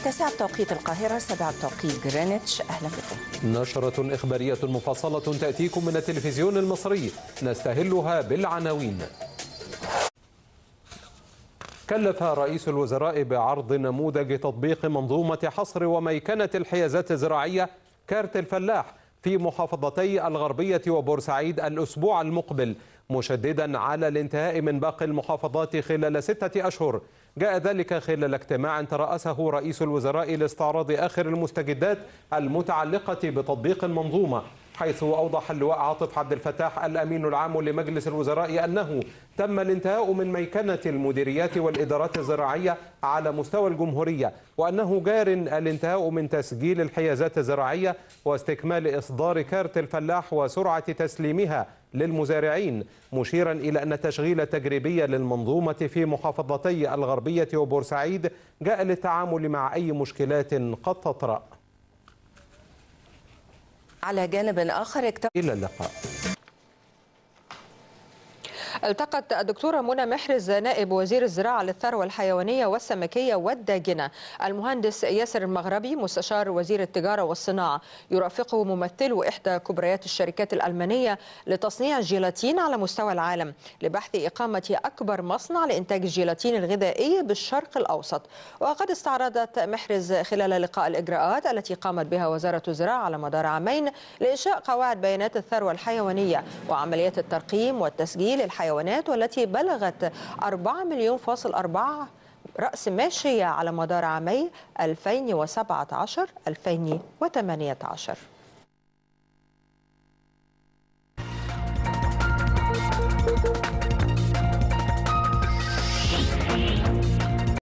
9 بتوقيت القاهرة، 7 بتوقيت غرينتش. أهلا بكم. نشرة إخبارية مفصلة تأتيكم من التلفزيون المصري، نستهلها بالعناوين. كلف رئيس الوزراء بعرض نموذج تطبيق منظومة حصر وميكنة الحيازات الزراعية كارت الفلاح في محافظتي الغربية وبورسعيد الأسبوع المقبل، مشددا على الانتهاء من باقي المحافظات خلال 6 أشهر. جاء ذلك خلال اجتماع ترأسه رئيس الوزراء لاستعراض آخر المستجدات المتعلقة بتطبيق المنظومة، حيث أوضح اللواء عاطف عبد الفتاح الأمين العام لمجلس الوزراء أنه تم الانتهاء من ميكنة المديريات والإدارات الزراعية على مستوى الجمهورية، وأنه جار الانتهاء من تسجيل الحيازات الزراعية واستكمال إصدار كارت الفلاح وسرعة تسليمها للمزارعين، مشيرا إلى أن التشغيل التجريبي للمنظومة في محافظتي الغربية وبورسعيد جاء للتعامل مع أي مشكلات قد تطرأ. على جانب آخر إلى اللقاء. التقت الدكتورة منى محرز نائب وزير الزراعة للثروة الحيوانية والسمكية والداجنة المهندس ياسر المغربي مستشار وزير التجارة والصناعة، يرافقه ممثلو إحدى كبريات الشركات الألمانية لتصنيع الجيلاتين على مستوى العالم لبحث إقامة أكبر مصنع لإنتاج الجيلاتين الغذائي بالشرق الأوسط. وقد استعرضت محرز خلال اللقاء الإجراءات التي قامت بها وزارة الزراعة على مدار عامين لإنشاء قواعد بيانات الثروة الحيوانية وعمليات الترقيم والتسجيل الحيوانات، والتي بلغت 4.4 مليون رأس ماشية على مدار عامي 2017-2018.